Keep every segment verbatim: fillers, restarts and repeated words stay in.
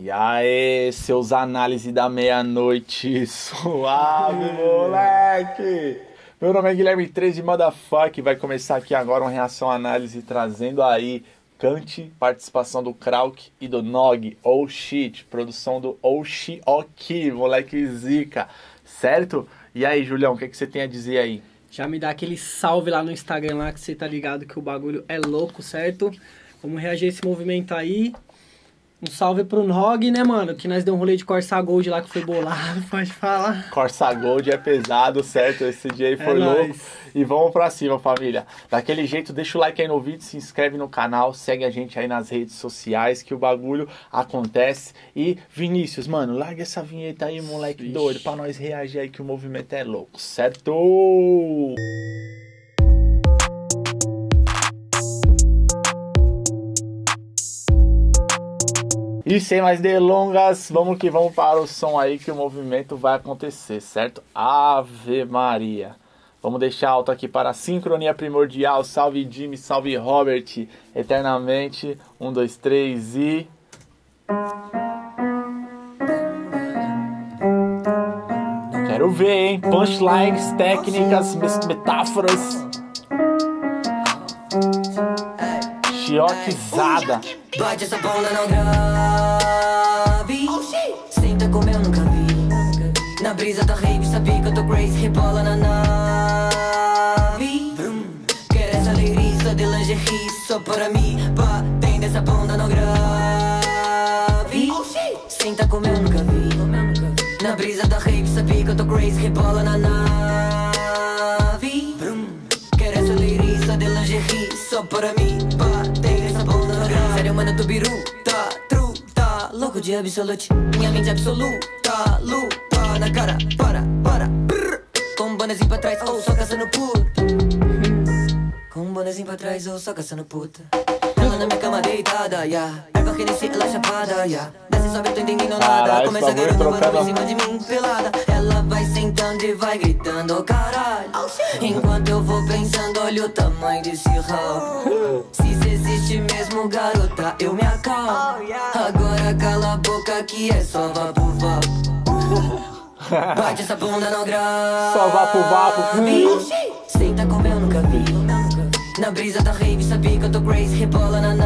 E aí, seus análises da meia-noite, suave, moleque! Meu nome é Guilherme treze Motherfuck, vai começar aqui agora uma reação análise trazendo aí Kant, participação do Krauk e do Nog, Oh Shit, produção do Oh Shit Ok, moleque zica, certo? E aí, Julião, o que, que você tem a dizer aí? Já me dá aquele salve lá no Instagram lá que você tá ligado que o bagulho é louco, certo? Vamos reagir a esse movimento aí. Um salve pro Nog, né, mano? Que nós deu um rolê de Corsa Gold lá que foi bolado, pode falar. Corsa Gold é pesado, certo? Esse dia aí foi é louco. Nóis. E vamos pra cima, família. Daquele jeito, deixa o like aí no vídeo, se inscreve no canal, segue a gente aí nas redes sociais que o bagulho acontece. E Vinícius, mano, larga essa vinheta aí, moleque Ixi. doido, pra nós reagir aí que o movimento é louco, certo? E sem mais delongas, vamos que vamos para o som aí que o movimento vai acontecer, certo? Ave Maria. Vamos deixar alto aqui para a sincronia primordial. Salve Jimmy, salve Robert. Eternamente. Um, dois, três e... Quero ver, hein? Punchlines, técnicas, metáforas. Chioquizada. Bate essa bunda no grave. Senta como eu nunca vi. Na brisa da rave, sabia que eu tô crazy. Rebola na nave. Quero essa leiriça de lingerie só para mim. Batendo essa bunda no grave. Senta como eu nunca vi. Na brisa da rave, sabia que eu tô crazy. Rebola na nave. Quero essa leiriça de lingerie só para mim. Batendo essa bunda no grave. Sério, mano, Tubiru, tá, true, tá louco de absolute. Minha mente absoluta, luta na cara, para, para, brrr. Com um bonezinho pra trás, ou oh, só caçando puta. Com um bonezinho pra trás, ou oh, só caçando puta. Ela na minha cama deitada, yeah. Erva Hennessy, ela chapada, yeah. Desce, sobe, eu tô entendendo nada. Caralho, começa a ganhar uma barulho em cima de mim, pelada. Ela vai sentando e vai gritando, caralho. Enquanto eu vou pensando, olha o tamanho desse rabo. Se isso existe mesmo, garota, eu me acalmo. Agora cala a boca que é só vapo vapo. Bate essa bunda no grave. Só vapo vapo. Senta como eu nunca vi. Na brisa da rave, sabia que eu tô crazy. Rebola na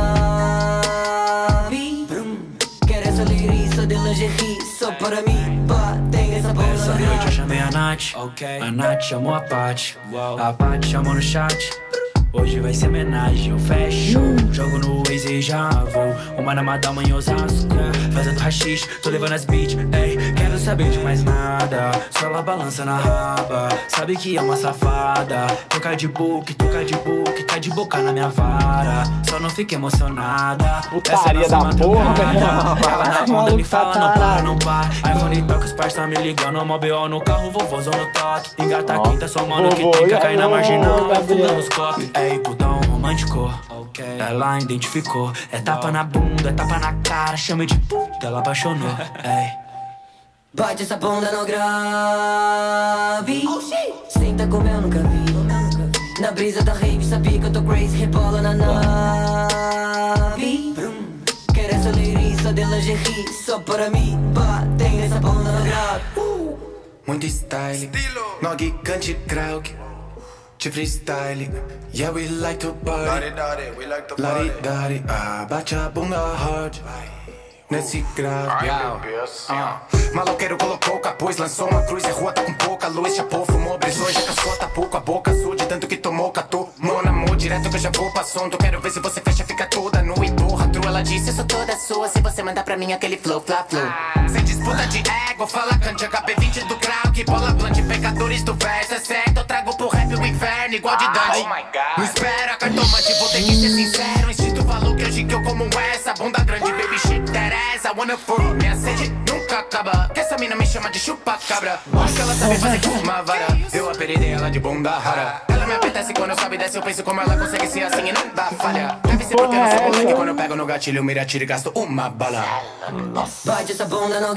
nave. Quero essa leiriça de lingerie só para mim. Batendo essa bunda Essa no noite eu grave. chamei a Nath, okay. A Nath chamou a Paty, a Paty chamou no chat. Hoje vai ser homenagem, eu fecho Jogo no Waze e já vou. Uma na Madalma em Osasco, fazendo rachixe, tô levando as beats. Ei, quero saber de mais nada. Só ela balança na raba. Sabe que é uma safada. Toca de book, toca de book, cai de boca na minha vara. Só não fica emocionada. Putaria da porra, velho. Ela na onda me fala, não para, não para. iPhone toca, os pais tá me ligando. Mó B O no carro, vovôzão no toque. Engata a quinta, só mano que tem que cair na marginal. Afundando os copos. Ei, putão romântico, okay. Ela identificou. É tapa na bunda, é tapa na cara. Chama de puta, ela apaixonou. Ei. Bate essa bunda no grave. Senta como eu nunca vi. Na brisa da rave, sabia que eu tô crazy. Rebola na nave. Quero essa leiriça de lingerie só para mim. Batendo essa bunda no grave. Muito style, Nog, Kant, Krauk, de freestyle. Yeah, we like to party, we like to party. Lari, ah, bate a bunda hard nesse grave. uh. Maloqueiro colocou o capuz, lançou uma cruz e a rua tá com pouca luz. Chapou, fumou, brisou, já cascou, tá pouco a boca azul de tanto que tomou catu. Monamor, direto que eu já vou pra som. Quero ver se você fecha, fica toda nua e porra. True, ela disse, eu sou toda sua. Se você mandar pra mim aquele flow, fla, flow. Sem disputa de ego, fala Kant, H P vinte do Krauk. Bola plante, pecadores do verso, é certo. Eu trago pro rap o inferno, igual de Dante. Não espera, cartomante, vou ter que ser sincero. O instinto falou que hoje que eu como essa. Bunda grande, baby shit, Teresa. Wanna for, minha sede nunca acaba. Que essa mina me chama de chupa-cabra. Acho que ela sabe fazer uma vara. Eu apelidei ela de bunda rara. Ela me apetece quando eu sobe e desce. Eu penso como ela consegue ser assim e não dá falha. Deve ser porque eu não sou moleque. Quando eu pego no gatilho, mira, tiro e gasto uma bala. Bate essa bunda no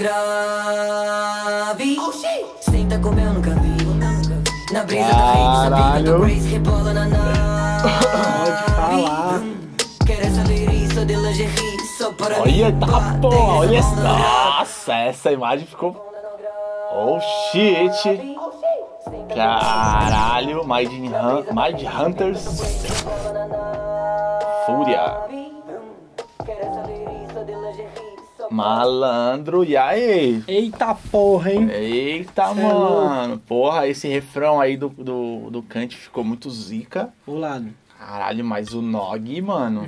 grave. Senta como eu nunca vi. Na brisa da rave, sabia que eu tô crazy. Rebola na nave. Quero essa leiriça de lingerie só para Olha, mim. tá Pá, porra, tem olha essa essa. bunda grande. Nossa, essa imagem ficou. Oh shit. Caralho, Mind, Hun- Mind Hunters. Fúria. Malandro, e aí? Eita porra, hein? Eita, Cê é mano. Porra, esse refrão aí do, do, do Kant ficou muito zica. O lado. Caralho, mas o Nog, mano.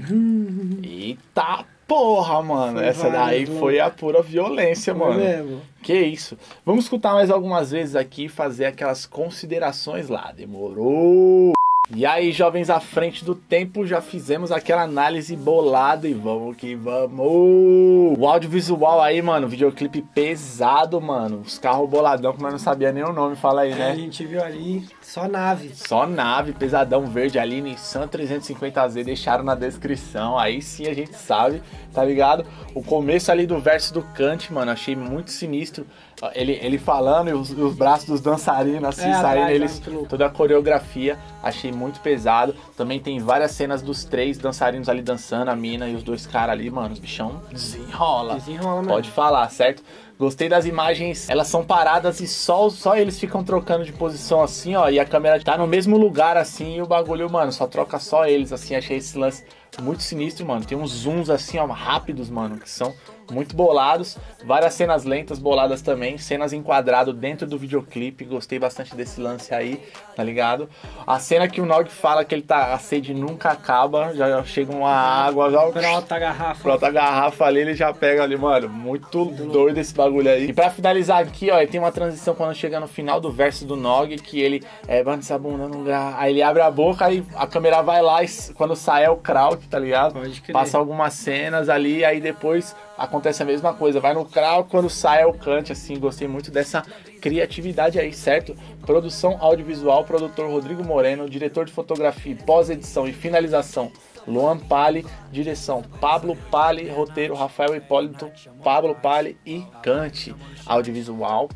Eita porra, mano. Foi Essa daí vários, foi a pura violência, Foi mano. mesmo. Que isso. Vamos escutar mais algumas vezes aqui e fazer aquelas considerações lá. Demorou. E aí, jovens à frente do tempo, já fizemos aquela análise bolada e vamos que vamos. O audiovisual aí, mano, videoclipe pesado, mano. Os carros boladão que nós não sabia nem o nome, fala aí, A né? gente viu ali só nave. Só nave, pesadão verde ali, Nissan trezentos e cinquenta Z, deixaram na descrição. Aí sim a gente sabe, tá ligado? O começo ali do verso do Kant, mano, achei muito sinistro. Ele, ele falando e os, e os braços dos dançarinos assim, É, saindo, atrás, eles, muito louco. toda a coreografia, achei muito pesado. Também tem várias cenas dos três dançarinos ali dançando, a mina e os dois caras ali, mano, os bichão desenrola. Desenrola mesmo. Pode falar, certo? Gostei das imagens, elas são paradas e só, só eles ficam trocando de posição assim, ó, e a câmera tá no mesmo lugar assim e o bagulho, mano, só troca só eles, assim, achei esse lance muito sinistro, mano. Tem uns zooms assim, ó, rápidos, mano, que são muito bolados, várias cenas lentas boladas também, cenas enquadrado dentro do videoclipe, gostei bastante desse lance aí, tá ligado? A cena que o Nog fala que ele tá, a sede nunca acaba, já chega uma água, já... Brota a garrafa. Brota a garrafa ali, ele já pega ali, mano, muito doido esse bagulho aí. E pra finalizar aqui, ó, tem uma transição quando chega no final do verso do Nog, que ele, é, banda essa bunda no gra... Aí ele abre a boca, aí a câmera vai lá e quando sai é o Krauk, tá ligado? Pode crer. Passa algumas cenas ali, aí depois acontece a mesma coisa, vai no Krauk, quando sai é o Kant, assim, gostei muito dessa criatividade aí, certo? Produção audiovisual, produtor Rodrigo Moreno, diretor de fotografia, pós-edição e finalização, Luan Pali, direção Pablo Pali, roteiro Rafael Hipólito, Pablo Pali e Kant. Audiovisual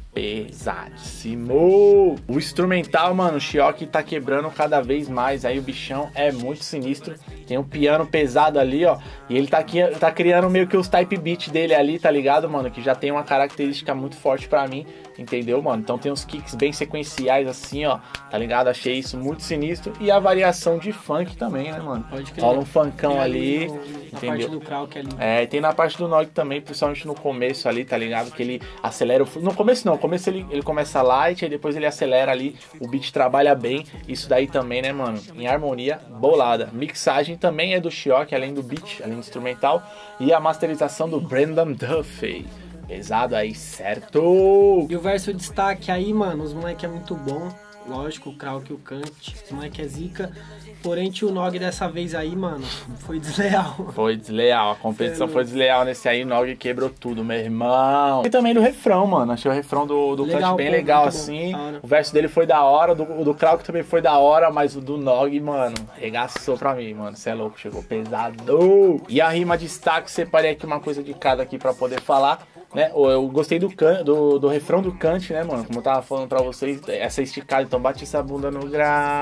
pesadíssimo. O instrumental, mano, o Chioque tá quebrando cada vez mais. Aí o bichão é muito sinistro. Tem um piano pesado ali, ó. E ele tá, aqui, tá criando meio que os type beat dele ali, tá ligado, mano? Que já tem uma característica muito forte pra mim. Entendeu, mano? Então tem uns kicks bem sequenciais assim, ó. Tá ligado? Achei isso muito sinistro. E a variação de funk também, né, mano? Pode crer. Rola um funkão Tem ali, no- na entendeu? parte do Krauk ali. É, e tem na parte do Nog também, principalmente no começo ali, tá ligado? Que ele acelera o... flu- No começo não, no começo ele, ele começa light, aí depois ele acelera ali, o beat trabalha bem. Isso daí também, né, mano? Em harmonia, bolada. Mixagem também é do Chioque, além do beat, além do instrumental. E a masterização do Brandon Duffy. Pesado aí, certo? E o verso destaque aí, mano, os moleque é muito bom. Lógico, o Krauk e o Kant, os moleque é zica. Porém, o Nog dessa vez aí, mano, foi desleal. Foi desleal, a competição Sério? foi desleal nesse aí, o Nog quebrou tudo, meu irmão. E também do refrão, mano, achei o refrão do, do Legal, Kant bem pô, legal, muito bom, assim. da hora. O verso dele foi da hora, do, o do Krauk também foi da hora, mas o do Nog, mano, regaçou pra mim, mano, cê é louco, chegou pesado. E a rima de destaque, separei aqui uma coisa de cada aqui pra poder falar, né, eu gostei do, can, do, do refrão do Kant, né, mano, como eu tava falando pra vocês, essa esticada, então bate essa bunda no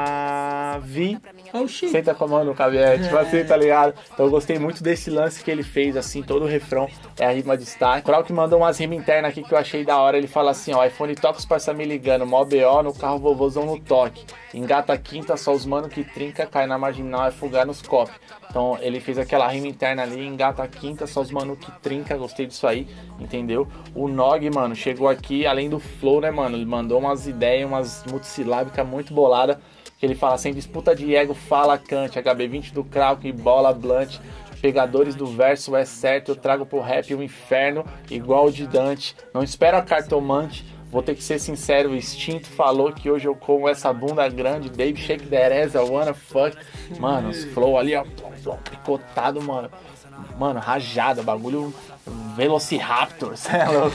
grave. Oxi. Senta com a mão no caviar, tipo assim, tá ligado? Então eu gostei muito desse lance que ele fez, assim, todo o refrão é a rima de destaque. O Krauk mandou umas rimas internas aqui que eu achei da hora. Ele fala assim, ó, iPhone toca os parça me ligando, mó B O no carro vovôzão no toque. Engata a quinta, só os mano que trinca, cai na marginal, é fugar nos copos. Então ele fez aquela rima interna ali, engata a quinta, só os mano que trinca, gostei disso aí, entendeu? O Nog, mano, chegou aqui, além do flow, né, mano, ele mandou umas ideias, umas multissilábicas muito bolada. Que ele fala, sem disputa de ego, fala Kant, H B vinte do Krauk e bola blunt. Pegadores do verso, é certo, eu trago pro rap um inferno igual o de Dante. Não espero a cartomante, vou ter que ser sincero, o instinto falou que hoje eu como essa bunda grande, baby shake that ass, I wanna fuck. Mano, os flow ali, ó, picotado, mano. Mano, rajada, bagulho Velociraptor, cê é louco?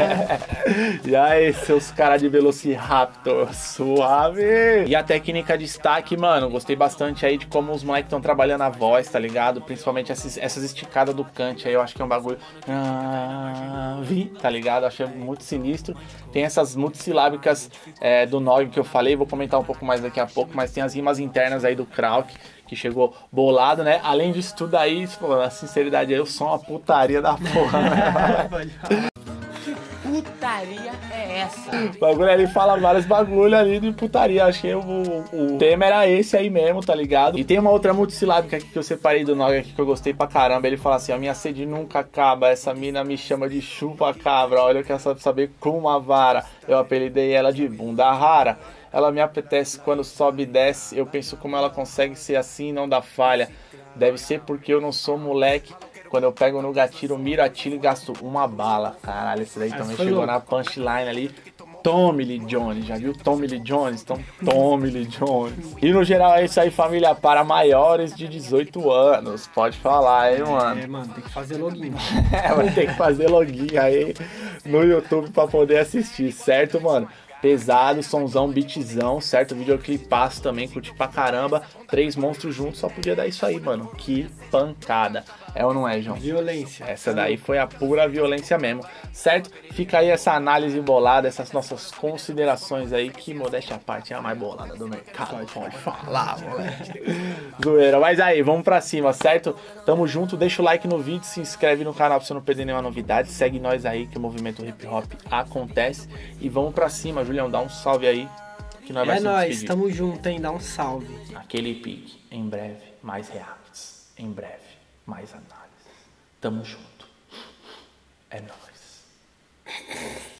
E aí, seus caras de Velociraptor, suave! E a técnica de destaque, mano, gostei bastante aí de como os moleques estão trabalhando a voz, tá ligado? Principalmente essas, essas esticadas do Kant aí, eu acho que é um bagulho... Ah, vi, tá ligado? Achei muito sinistro. Tem essas multissilábicas é, do Nog que eu falei, vou comentar um pouco mais daqui a pouco, mas tem as rimas internas aí do Krauk, que que chegou bolado, né? Além disso tudo aí, pô, na sinceridade aí, eu sou uma putaria da porra, né? Putaria é essa? O bagulho ali fala vários bagulho ali de putaria. Achei o, o, o tema era esse aí mesmo, tá ligado? E tem uma outra multissilábica aqui que eu separei do Nog aqui que eu gostei pra caramba. Ele fala assim: a minha sede nunca acaba. Essa mina me chama de chupa cabra. Olha, eu quero saber com uma vara. Eu apelidei ela de bunda rara. Ela me apetece quando sobe e desce. Eu penso como ela consegue ser assim e não dá falha. Deve ser porque eu não sou moleque. Quando eu pego no gatilho, miro a tiro e gasto uma bala. Caralho, esse daí também chegou louco. Na punchline ali. Tommy Lee Jones, já viu Tommy Lee Jones? Então, Tommy Lee Jones. E no geral é isso aí, família, para maiores de dezoito anos. Pode falar, hein, mano? É, mano, tem que fazer login. É, vai ter que fazer login aí no YouTube pra poder assistir, certo, mano? Pesado, sonzão, beatzão, certo? Videoclipaço também, curti pra caramba. Três monstros juntos, só podia dar isso aí, mano. Que pancada. É ou não é, João? Violência. Essa daí foi a pura violência mesmo, certo? Fica aí essa análise bolada, essas nossas considerações aí, que modéstia à parte é a mais bolada do mercado. Pode falar, moleque. Zoeira. Mas aí, vamos pra cima, certo? Tamo junto, deixa o like no vídeo, se inscreve no canal pra você não perder nenhuma novidade. Segue nós aí que o movimento hip hop acontece. E vamos pra cima, Julião, dá um salve aí. Que nós vai É se nóis, despedir. tamo junto, hein? Dá um salve. Aquele pique, em breve, mais reacts. Em breve, mais análises. Tamo junto. É nóis.